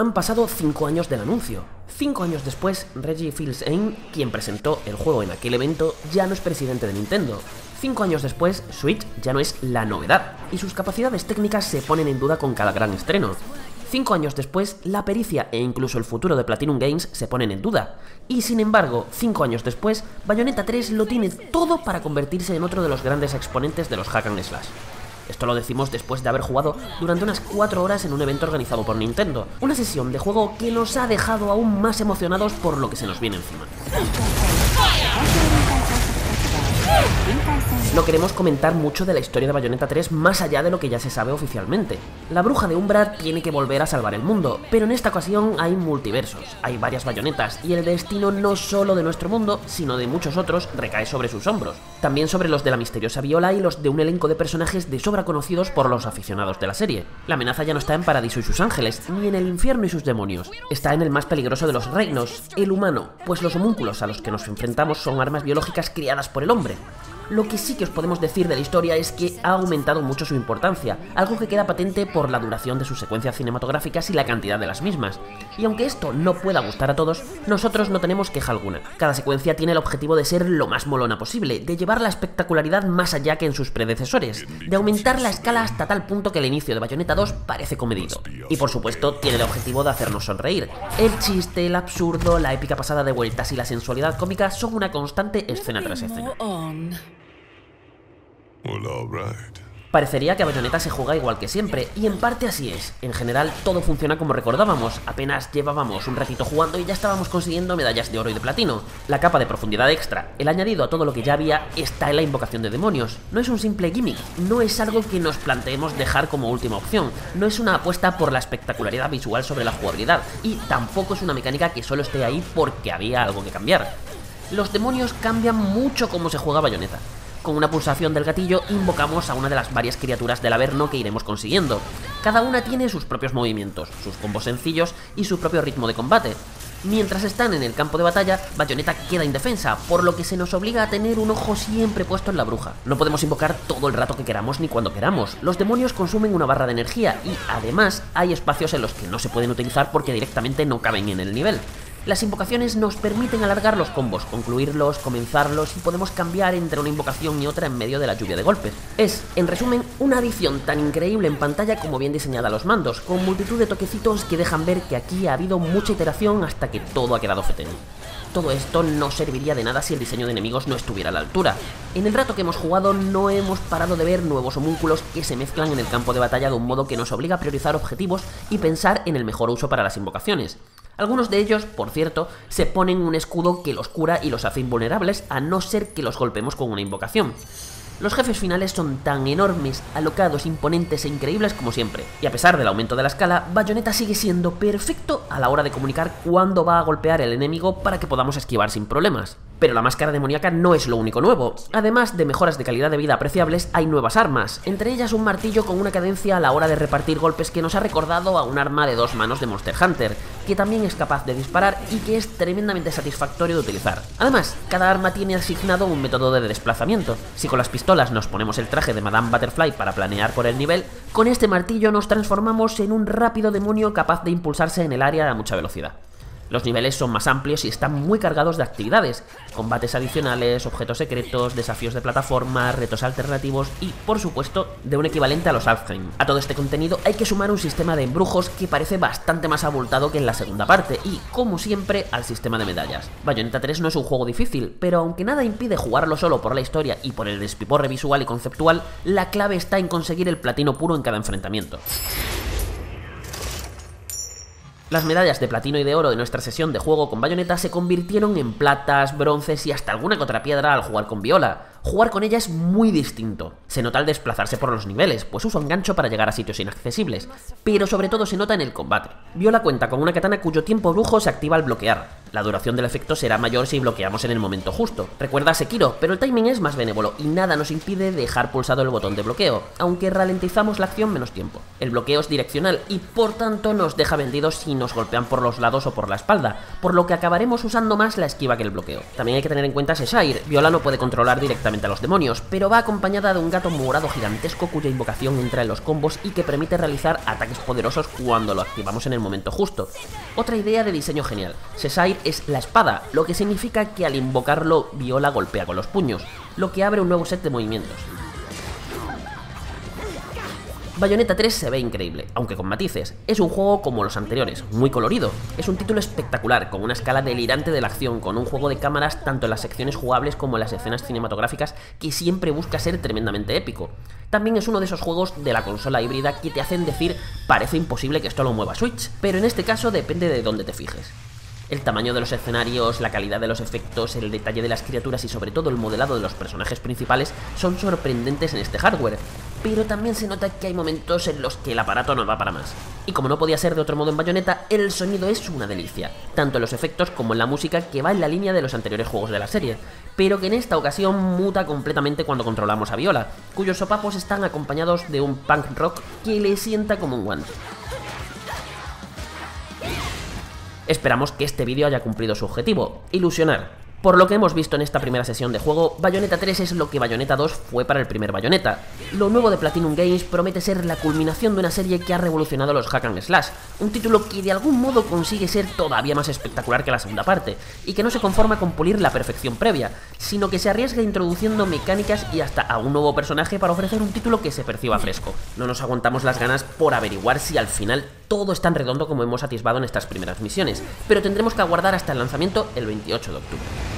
Han pasado 5 años del anuncio. 5 años después, Reggie Fils-Aime, quien presentó el juego en aquel evento, ya no es presidente de Nintendo. 5 años después, Switch ya no es la novedad, y sus capacidades técnicas se ponen en duda con cada gran estreno. 5 años después, la pericia e incluso el futuro de Platinum Games se ponen en duda. Y sin embargo, 5 años después, Bayonetta 3 lo tiene todo para convertirse en otro de los grandes exponentes de los hack and slash. Esto lo decimos después de haber jugado durante unas 4 horas en un evento organizado por Nintendo. Una sesión de juego que nos ha dejado aún más emocionados por lo que se nos viene encima. No queremos comentar mucho de la historia de Bayonetta 3 más allá de lo que ya se sabe oficialmente. La bruja de Umbra tiene que volver a salvar el mundo, pero en esta ocasión hay multiversos, hay varias bayonetas y el destino no solo de nuestro mundo, sino de muchos otros recae sobre sus hombros. También sobre los de la misteriosa Viola y los de un elenco de personajes de sobra conocidos por los aficionados de la serie. La amenaza ya no está en Paradiso y sus ángeles, ni en el infierno y sus demonios. Está en el más peligroso de los reinos, el humano, pues los homúnculos a los que nos enfrentamos son armas biológicas criadas por el hombre. Lo que sí que os podemos decir de la historia es que ha aumentado mucho su importancia, algo que queda patente por la duración de sus secuencias cinematográficas y la cantidad de las mismas. Y aunque esto no pueda gustar a todos, nosotros no tenemos queja alguna. Cada secuencia tiene el objetivo de ser lo más molona posible, de llevar la espectacularidad más allá que en sus predecesores, de aumentar la escala hasta tal punto que el inicio de Bayonetta 2 parece comedido. Y por supuesto tiene el objetivo de hacernos sonreír. El chiste, el absurdo, la épica pasada de vueltas y la sensualidad cómica son una constante escena tras escena. Parecería que a Bayonetta se juega igual que siempre, y en parte así es. En general todo funciona como recordábamos, apenas llevábamos un ratito jugando y ya estábamos consiguiendo medallas de oro y de platino. La capa de profundidad extra, el añadido a todo lo que ya había, está en la invocación de demonios. No es un simple gimmick, no es algo que nos planteemos dejar como última opción, no es una apuesta por la espectacularidad visual sobre la jugabilidad, y tampoco es una mecánica que solo esté ahí porque había algo que cambiar. Los demonios cambian mucho cómo se juega Bayonetta. Con una pulsación del gatillo invocamos a una de las varias criaturas del Averno que iremos consiguiendo. Cada una tiene sus propios movimientos, sus combos sencillos y su propio ritmo de combate. Mientras están en el campo de batalla, Bayonetta queda indefensa, por lo que se nos obliga a tener un ojo siempre puesto en la bruja. No podemos invocar todo el rato que queramos ni cuando queramos. Los demonios consumen una barra de energía y, además, hay espacios en los que no se pueden utilizar porque directamente no caben en el nivel. Las invocaciones nos permiten alargar los combos, concluirlos, comenzarlos y podemos cambiar entre una invocación y otra en medio de la lluvia de golpes. Es, en resumen, una adición tan increíble en pantalla como bien diseñada a los mandos, con multitud de toquecitos que dejan ver que aquí ha habido mucha iteración hasta que todo ha quedado fetén. Todo esto no serviría de nada si el diseño de enemigos no estuviera a la altura. En el rato que hemos jugado no hemos parado de ver nuevos homúnculos que se mezclan en el campo de batalla de un modo que nos obliga a priorizar objetivos y pensar en el mejor uso para las invocaciones. Algunos de ellos, por cierto, se ponen un escudo que los cura y los hace invulnerables a no ser que los golpemos con una invocación. Los jefes finales son tan enormes, alocados, imponentes e increíbles como siempre, y a pesar del aumento de la escala, Bayonetta sigue siendo perfecto a la hora de comunicar cuándo va a golpear el enemigo para que podamos esquivar sin problemas. Pero la máscara demoníaca no es lo único nuevo. Además de mejoras de calidad de vida apreciables, hay nuevas armas, entre ellas un martillo con una cadencia a la hora de repartir golpes que nos ha recordado a un arma de 2 manos de Monster Hunter, que también es capaz de disparar y que es tremendamente satisfactorio de utilizar. Además, cada arma tiene asignado un método de desplazamiento. Si con las pistolas nos ponemos el traje de Madame Butterfly para planear por el nivel, con este martillo nos transformamos en un rápido demonio capaz de impulsarse en el área a mucha velocidad. Los niveles son más amplios y están muy cargados de actividades, combates adicionales, objetos secretos, desafíos de plataforma, retos alternativos y, por supuesto, de un equivalente a los Alfheim. A todo este contenido hay que sumar un sistema de embrujos que parece bastante más abultado que en la segunda parte y, como siempre, al sistema de medallas. Bayonetta 3 no es un juego difícil, pero aunque nada impide jugarlo solo por la historia y por el despiporre visual y conceptual, la clave está en conseguir el platino puro en cada enfrentamiento. Las medallas de platino y de oro de nuestra sesión de juego con Bayonetta se convirtieron en platas, bronces y hasta alguna que otra piedra al jugar con Viola. Jugar con ella es muy distinto. Se nota al desplazarse por los niveles, pues usa un gancho para llegar a sitios inaccesibles, pero sobre todo se nota en el combate. Viola cuenta con una katana cuyo tiempo brujo se activa al bloquear. La duración del efecto será mayor si bloqueamos en el momento justo. Recuerda a Sekiro, pero el timing es más benévolo y nada nos impide dejar pulsado el botón de bloqueo, aunque ralentizamos la acción menos tiempo. El bloqueo es direccional y por tanto nos deja vendidos si nos golpean por los lados o por la espalda, por lo que acabaremos usando más la esquiva que el bloqueo. También hay que tener en cuenta Cheshire. Viola no puede controlar directamente directamente a los demonios, pero va acompañada de un gato morado gigantesco cuya invocación entra en los combos y que permite realizar ataques poderosos cuando lo activamos en el momento justo. Otra idea de diseño genial, Sesair es la espada, lo que significa que al invocarlo Viola golpea con los puños, lo que abre un nuevo set de movimientos. Bayonetta 3 se ve increíble, aunque con matices. Es un juego como los anteriores, muy colorido. Es un título espectacular, con una escala delirante de la acción, con un juego de cámaras tanto en las secciones jugables como en las escenas cinematográficas que siempre busca ser tremendamente épico. También es uno de esos juegos de la consola híbrida que te hacen decir, parece imposible que esto lo mueva Switch, pero en este caso depende de dónde te fijes. El tamaño de los escenarios, la calidad de los efectos, el detalle de las criaturas y sobre todo el modelado de los personajes principales son sorprendentes en este hardware, pero también se nota que hay momentos en los que el aparato no va para más. Y como no podía ser de otro modo en Bayonetta, el sonido es una delicia, tanto en los efectos como en la música que va en la línea de los anteriores juegos de la serie, pero que en esta ocasión muta completamente cuando controlamos a Viola, cuyos sopapos están acompañados de un punk rock que le sienta como un guante. Esperamos que este vídeo haya cumplido su objetivo, ilusionar. Por lo que hemos visto en esta primera sesión de juego, Bayonetta 3 es lo que Bayonetta 2 fue para el primer Bayonetta. Lo nuevo de Platinum Games promete ser la culminación de una serie que ha revolucionado los hack and slash, un título que de algún modo consigue ser todavía más espectacular que la segunda parte, y que no se conforma con pulir la perfección previa, sino que se arriesga introduciendo mecánicas y hasta a un nuevo personaje para ofrecer un título que se perciba fresco. No nos aguantamos las ganas por averiguar si al final todo es tan redondo como hemos atisbado en estas primeras misiones, pero tendremos que aguardar hasta el lanzamiento el 28 de octubre.